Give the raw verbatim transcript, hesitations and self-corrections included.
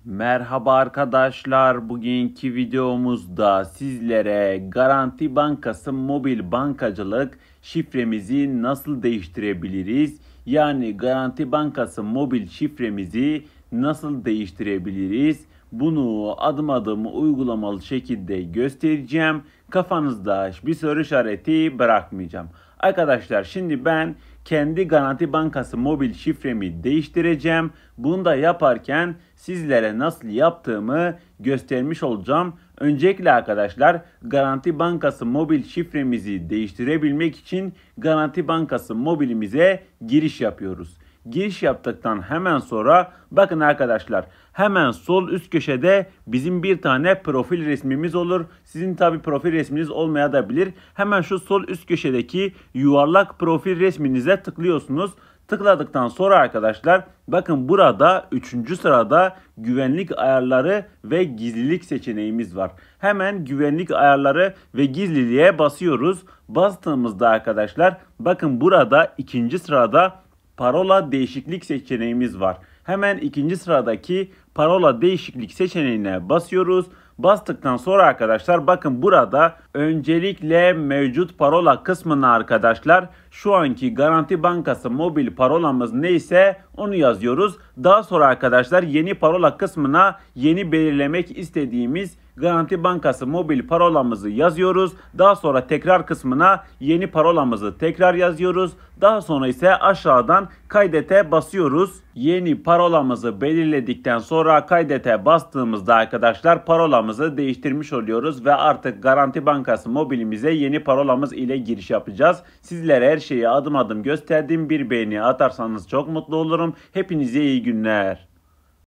Merhaba arkadaşlar. Bugünkü videomuzda sizlere Garanti Bankası mobil bankacılık şifremizi nasıl değiştirebiliriz? Yani Garanti Bankası mobil şifremizi nasıl değiştirebiliriz? Bunu adım adım uygulamalı şekilde göstereceğim. Kafanızda bir soru işareti bırakmayacağım. Arkadaşlar şimdi ben kendi Garanti Bankası mobil şifremi değiştireceğim. Bunu da yaparken sizlere nasıl yaptığımı göstermiş olacağım. Öncelikle arkadaşlar Garanti Bankası mobil şifremizi değiştirebilmek için Garanti Bankası mobilimize giriş yapıyoruz. Giriş yaptıktan hemen sonra bakın arkadaşlar hemen sol üst köşede bizim bir tane profil resmimiz olur. Sizin tabi profil resminiz olmayabilir. Hemen şu sol üst köşedeki yuvarlak profil resminize tıklıyorsunuz. Tıkladıktan sonra arkadaşlar bakın burada üçüncü sırada güvenlik ayarları ve gizlilik seçeneğimiz var. Hemen güvenlik ayarları ve gizliliğe basıyoruz. Bastığımızda arkadaşlar bakın burada ikinci sırada parola değişiklik seçeneğimiz var. Hemen ikinci sıradaki parola değişiklik seçeneğine basıyoruz. Bastıktan sonra arkadaşlar bakın burada öncelikle mevcut parola kısmına arkadaşlar şu anki Garanti Bankası mobil parolamız neyse onu yazıyoruz. Daha sonra arkadaşlar yeni parola kısmına yeni belirlemek istediğimiz Garanti Bankası mobil parolamızı yazıyoruz. Daha sonra tekrar kısmına yeni parolamızı tekrar yazıyoruz. Daha sonra ise aşağıdan kaydete basıyoruz. Yeni parolamızı belirledikten sonra kaydete bastığımızda arkadaşlar parolamızı değiştirmiş oluyoruz ve artık Garanti Bankası mobilimize yeni parolamız ile giriş yapacağız. Sizlere her şeyi adım adım gösterdiğim bir beğeni atarsanız çok mutlu olurum. Hepinize iyi günler.